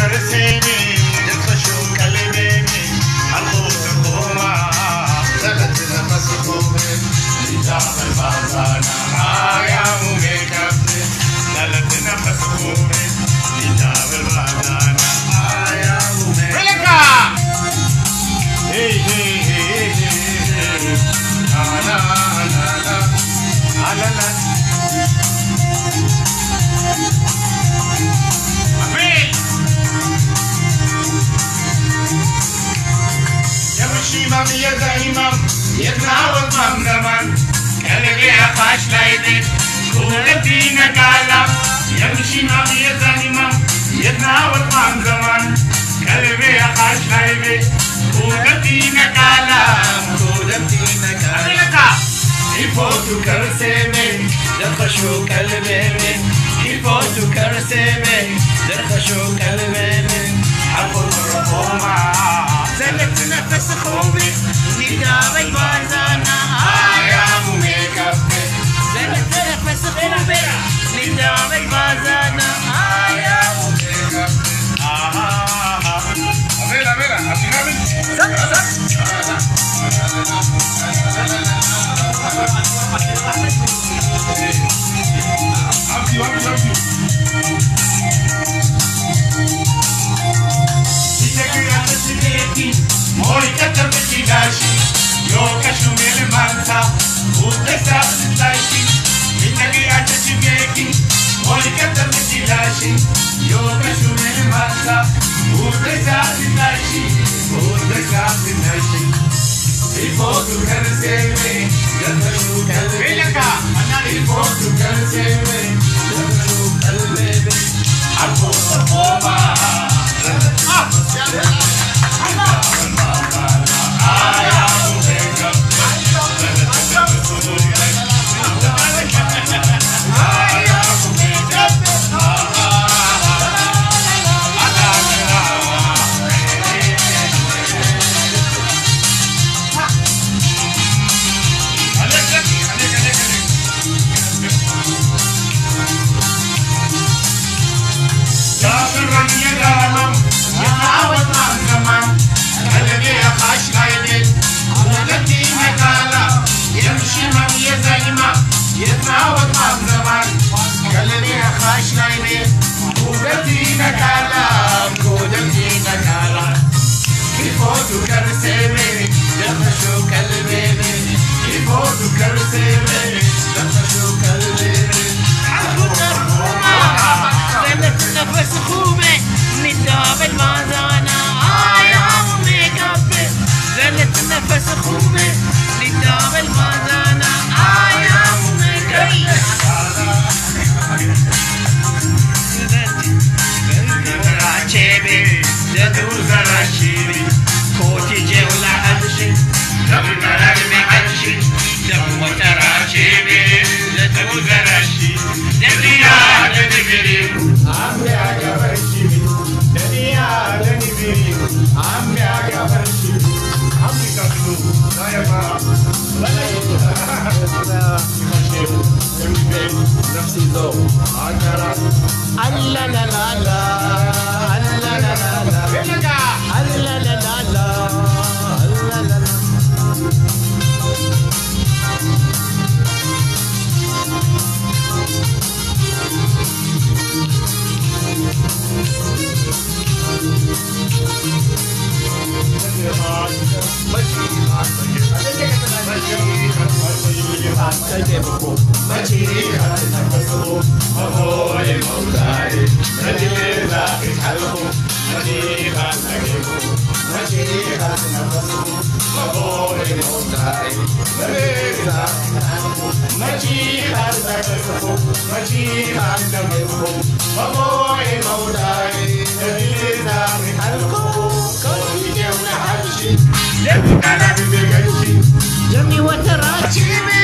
كرسيني يطفشوا كلميني الخوف الخومة زلت نفس خومي لجاب البازانا يا مومي كفني زلت نفس خومي لجاب البازانا يا مومي ولكا هي هي هي هي لا لا لا لا لا إمام يدا إمام يتناول ممدمان كالغي أخاش لايدين كل الدين قالا يمشي إمام يدا إمام يتناول ممدمان كالغي أخاش لايدين كل الدين قالا كل الدين قالا يفوتو كرسيمي درخشو كلميمي يفوتو كرسيمي درخشو كلميمي حقو الرحومة زلت نفس خوبي نداوي البازانا يا مومي كفي زلت نفس خوبي نداوي البازانا يا مومي كفي أميرا أتنامي Mori katar betigashi, yo kashumele manta, utesa betigashi, mitagi acha chimeki. Mori katar betigashi, yo kashumele manta, utesa betigashi, utesa betigashi. Ifotu karseme, yadashu kalbe. Velaka, ifotu karseme, yadashu kalbe. Arko sarkoma. يتناول مع زمان كلمي خاش لايني كودتينا كلام كودتينا كلام يفوتو كرسيمي يخشو كلميني يفوتو كرسيمي يخشو كلميني حقو مرحومة زلت نفس خومي نداب المازانا يا أمي كفي زلت نفس خومي نداب المازانا كوتي جولة عدشي دم مرمي عدشي دم وتراشيبي دم زراشي دنيا دنبري عمي عجبشي دنيا دنبري عمي عجبشي عمي كفلو دايما ولا نفسي ذوق عجرة ألا لا لا لا ألا لا لا لا ألا لا لا لا ألا لا لا جمي وتراشيبي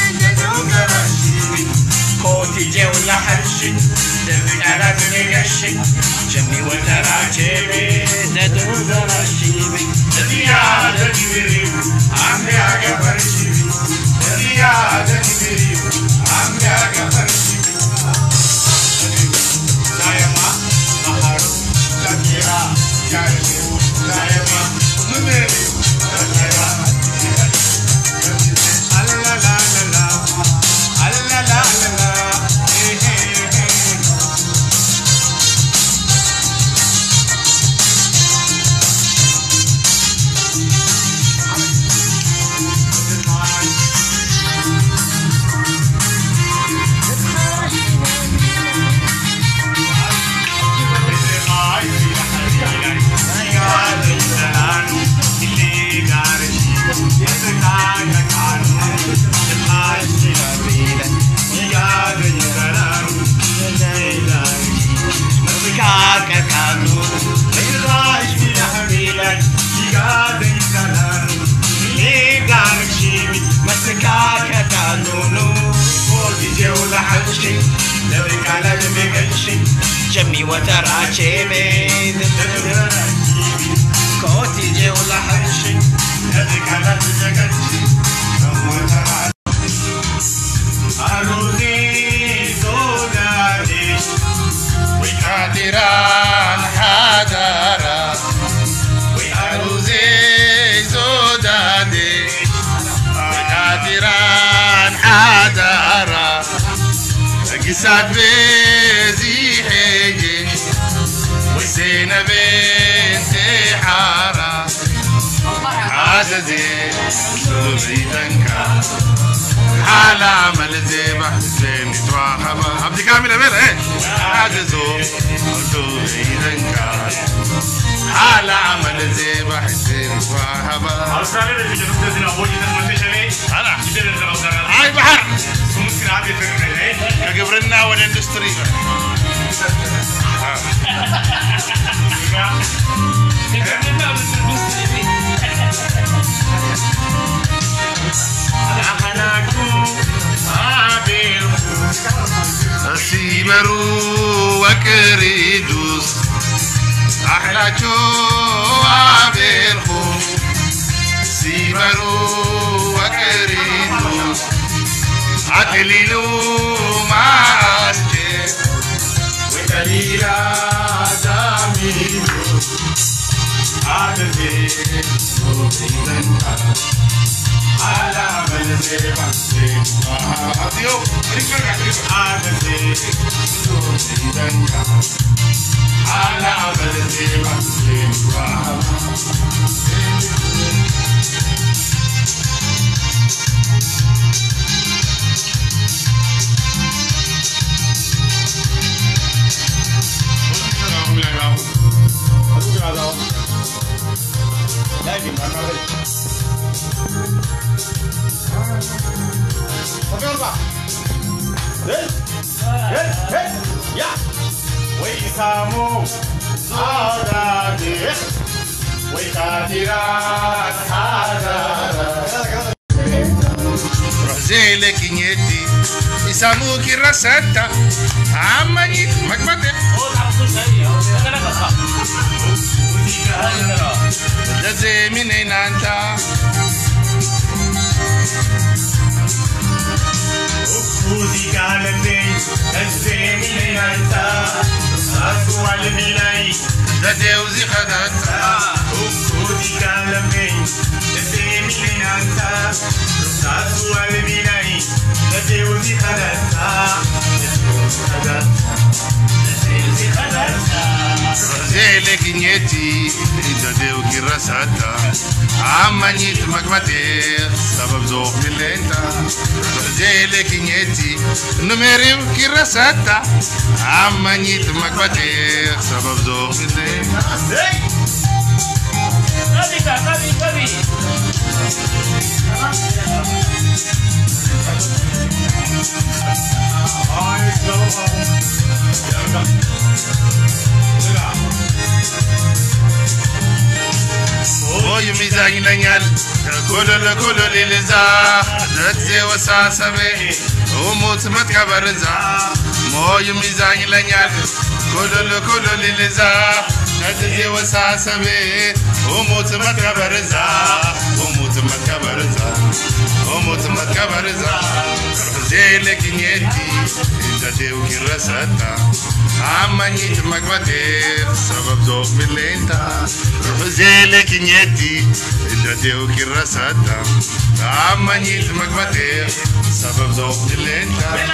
كوتي جولة حرشي دمي على بنيشي جمي وتراشيبي زدو زراشيبي دنيا دنبري عمي عجبرشيبي دنيا دنبري عمي عجبرشيبي دايما بحر تكيه جمي وتراشي بيد كوتي جي ولا حرشي أرودي زوداني وقادران حدارا وأرودي زوداني وقادران حدارا قصاد بيزي حيجي وسينا بنتي حارة عززي شلوبي تنكا حالة عمل زي بحسين تواخبا عبدي كامل أمير ايه عززو شلوبي تنكا حالة عمل زي بحسين تواخبا هاي بحر كقبرنا والاندستري سيبرو وكريدوس أحلى جو عبيرخو سيبرو وكريدوس عتليلو معاسكي وتليلا داميلو عدلي وبيدنكا على ملزي بحسين وعاديو عدلي وبيدنكا على ملزي بحسين ويسامو صادق ويقادرات حدارة رزيلك نيتي يسامو كراساتا عماني مكبتة لازم منين انت وفوزي قالتي لازم منين انت أسوأ الملاي لديوزي خدتها وفوزي قالتي لازم منين انت أسوأ الملاي لديوزي خدتها رزيلك نيتي داديو كراساتا عمانيت مكمتير سبب زوق باللينتا رزيلك نيتي نميريو كراساتا عمانيت مكمتير سبب زوق باللينتا كبي Oy mizan lanyal kolo liliza datze wasasabe umut matkabarza moy mizan lanyal kolo liliza datze wasasabe umut matkabarza zelek nyeti dadeu kirasata عمانيت مكبتير سبب ذوق باللينتا زيلك نيتي داديو كراساتا عمانيت مكبتير سبب ذوق باللينتا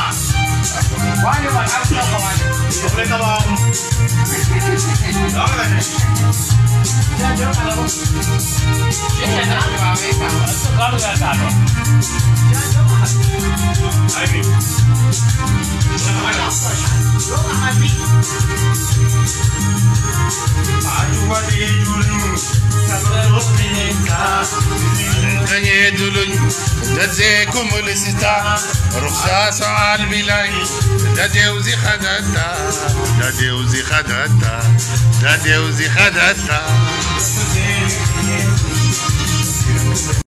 دادزيكم ولستا رخصاص على البلاي داديوزي خدتا